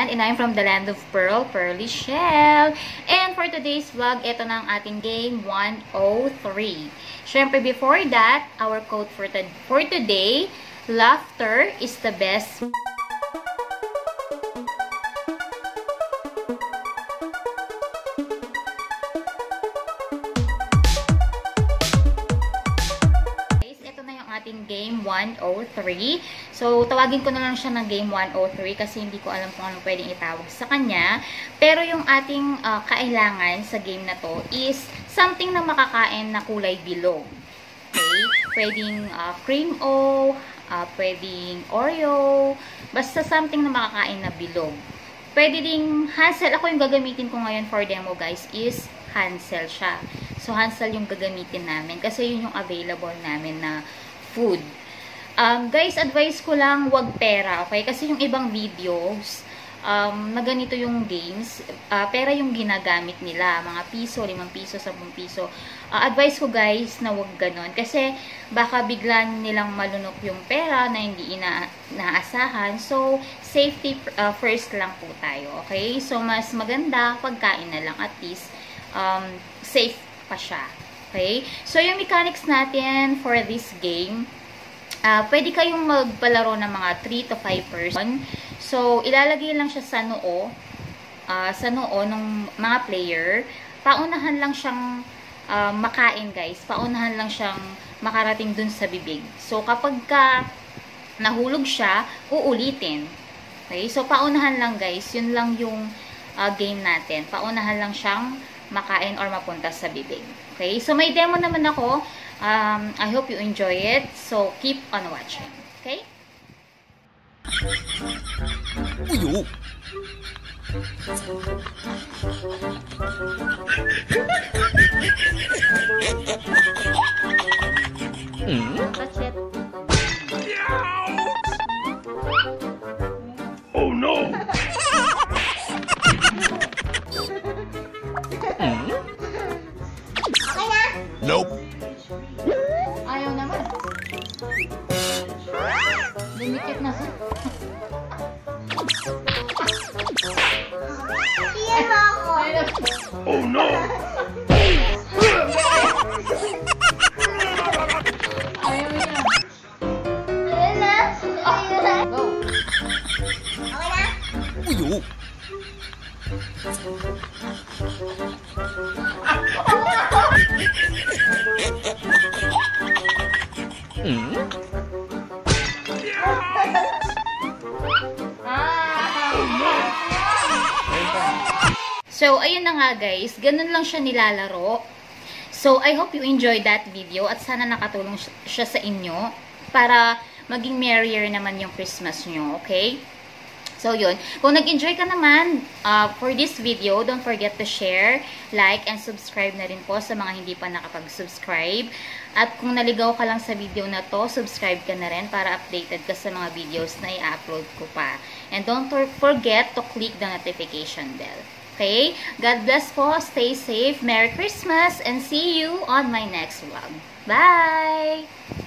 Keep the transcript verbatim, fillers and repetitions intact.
and I'm from the land of Pearl, Pearly Shell. And for today's vlog, ito na ang ating game one oh three. Syempre, before that, our quote for, for today, laughter is the best. Ating game one oh three. So, tawagin ko na lang siya ng game one oh three kasi hindi ko alam kung anong pwedeng itawag sa kanya. Pero yung ating uh, kailangan sa game na to is something na makakain na kulay bilog. Okay? Pwedeng uh, cream o, uh, pwedeng Oreo, basta something na makakain na bilog. Pwede ding Hansel. Ako yung gagamitin ko ngayon for demo, guys, is Hansel siya. So, Hansel yung gagamitin namin kasi yun yung available namin na food. Um, guys, advice ko lang, wag pera, okay? Kasi yung ibang videos, um, na ganito yung games, uh, pera yung ginagamit nila. Mga piso, limang piso, sampung piso. Uh, advice ko, guys, na wag ganon. Kasi baka bigla nilang malunok yung pera na hindi ina inaasahan. So, safety uh, first lang po tayo, okay? So, mas maganda pagkain na lang. At least, um, safe pa siya. Okay? So, yung mechanics natin for this game, uh, pwede kayong magpalaro ng mga three to five person. So, ilalagay lang siya sa noo, uh, sa noo ng mga player. Paunahan lang siyang uh, makain, guys. Paunahan lang siyang makarating dun sa bibig. So, kapag ka nahulog siya, uulitin. Okay? So, paunahan lang, guys. Yun lang yung uh, game natin. Paunahan lang siyang makain or mapunta sa bibig. Okay? So, may demo naman ako. Um, I hope you enjoy it. So, keep on watching. Okay? Uyo! Hmm? That's it. Oh, no! Nope. Ayaw naman. Lumikit na siya. Iyan mo ako. Oh no. Ayaw niya. Ayaw na. Ayaw na. Go. Okay na? Uyo. Hmm? So, ayun na nga, guys. Ganun lang siya nilalaro. So, I hope you enjoyed that video at sana nakatulong siya sa inyo para maging merrier naman yung Christmas nyo, okay? So, yun. Kung nag-enjoy ka naman uh, for this video, don't forget to share, like, and subscribe na rin po sa mga hindi pa nakapag-subscribe. At kung naligaw ka lang sa video na to, subscribe ka na rin para updated ka sa mga videos na i-upload ko pa. And don't forget to click the notification bell. Okay? God bless po. Stay safe. Merry Christmas. And see you on my next vlog. Bye!